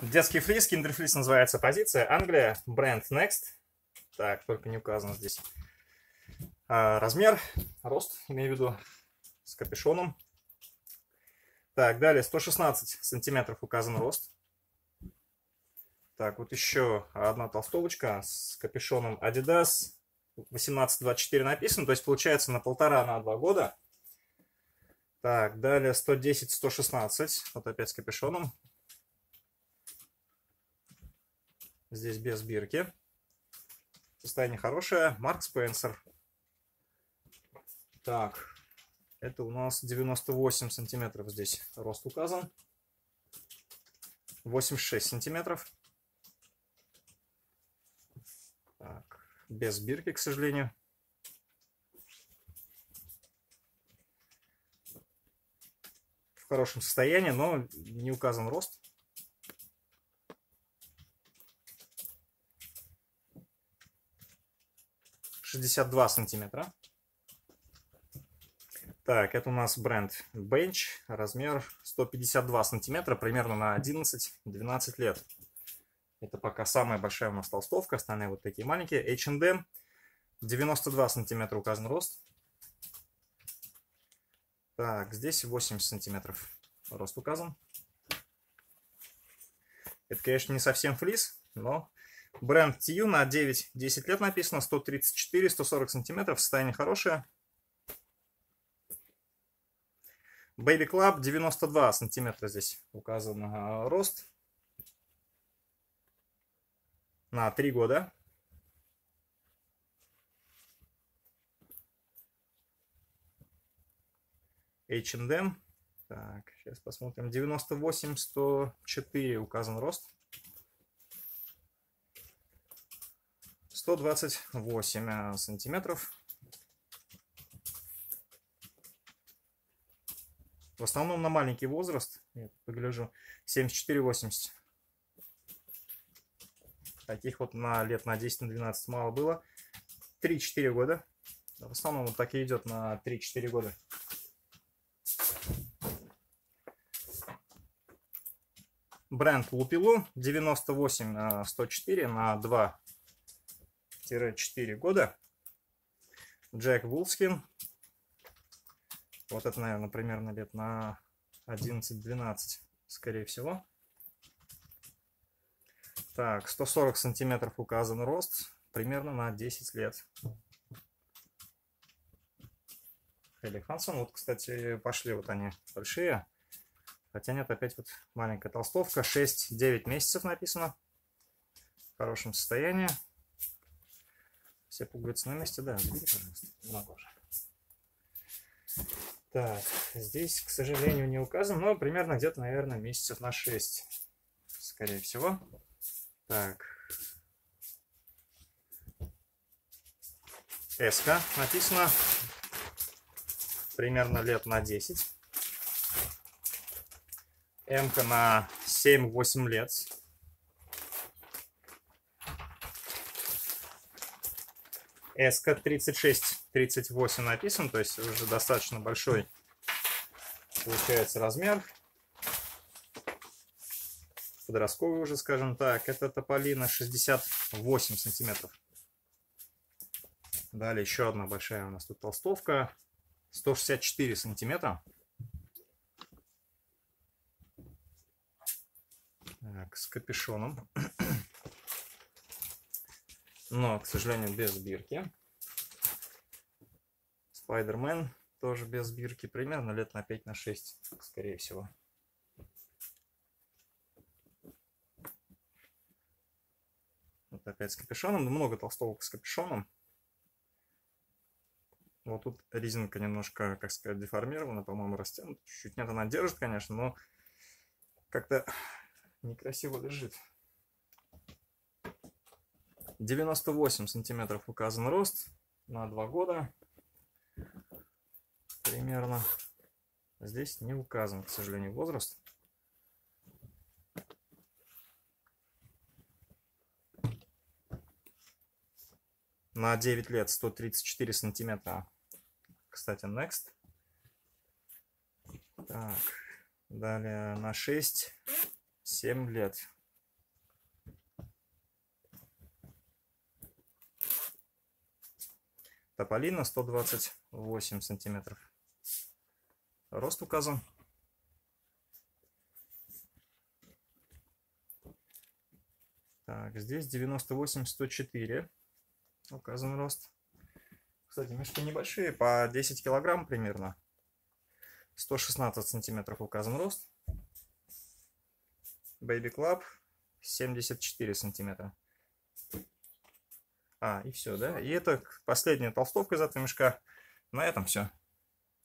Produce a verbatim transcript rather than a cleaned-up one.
Детский флис, киндерфлис называется позиция. Англия, бренд Next. Так, только не указан здесь а, размер, рост, имею в виду, с капюшоном. Так, далее сто шестнадцать сантиметров указан рост. Так, вот еще одна толстовочка с капюшоном Adidas. восемнадцать двадцать четыре написано, то есть получается на полтора, на два года. Так, далее сто десять сто шестнадцать, вот опять с капюшоном. Здесь без бирки. Состояние хорошее. Марк Спенсер. Так, это у нас девяносто восемь сантиметров здесь рост указан. восемьдесят шесть сантиметров. Так, без бирки, к сожалению. В хорошем состоянии, но не указан рост. шестьдесят два сантиметра. Так, это у нас бренд Bench, размер сто пятьдесят два сантиметра, примерно на одиннадцать-двенадцать лет. Это пока самая большая у нас толстовка, остальные вот такие маленькие. эйч энд эм, девяносто два сантиметра указан рост. Так, здесь восемьдесят сантиметров рост указан. Это, конечно, не совсем флис, но бренд ти ю на девять-десять лет написано, сто тридцать четыре сто сорок сантиметров, состояние хорошее. Baby Club, девяносто два сантиметра здесь указан а, рост. На три года. эйч энд эм. Так, сейчас посмотрим. девяносто восемь сто четыре указан рост. сто двадцать восемь сантиметров. В основном на маленький возраст, я погляжу, семьдесят четыре восемьдесят. Таких вот на лет на десять-двенадцать мало было. три-четыре года. В основном вот так и идет на три-четыре года. Бренд Лупилу, девяносто восемь сто четыре на два-четыре года. Джек Вулскин. Вот это, наверное, примерно лет на одиннадцать-двенадцать, скорее всего. Так, сто сорок сантиметров указан рост, примерно на десять лет. Хелли Хансон, вот, кстати, пошли вот они большие. Хотя нет, опять вот маленькая толстовка, шесть-девять месяцев написано. В хорошем состоянии. Все пуговицы на месте, да, забери, пожалуйста, много уже. Так, здесь, к сожалению, не указано, но примерно где-то, наверное, месяцев на шесть, скорее всего. Так, эска написано, примерно лет на десять. М-ка на семь-восемь лет. эска тридцать шесть тридцать восемь написан, то есть уже достаточно большой получается размер. Подростковый уже, скажем так. Это тополина шестьдесят восемь сантиметров. Далее еще одна большая у нас тут толстовка. сто шестьдесят четыре сантиметра. Так, с капюшоном. Но, к сожалению, без бирки. Спайдермен тоже без бирки. Примерно лет на пять шесть, скорее всего. Вот опять с капюшоном. Много толстовок с капюшоном. Вот тут резинка немножко, как сказать, деформирована. По-моему, растянута. Чуть-чуть нет, она держит, конечно, но как-то некрасиво лежит. девяносто восемь сантиметров указан рост на два года. Примерно. Здесь не указан, к сожалению, возраст. На девять лет сто тридцать четыре сантиметра. Кстати, Next. Так. Далее на шесть-семь лет. Тополина сто двадцать восемь сантиметров. Рост указан. Так, здесь девяносто восемь сто четыре указан рост. Кстати, мешки небольшие, по десять килограмм примерно. сто шестнадцать сантиметров указан рост. Baby Club семьдесят четыре сантиметра. А, и все, да? И это последняя толстовка из этого мешка. На этом все.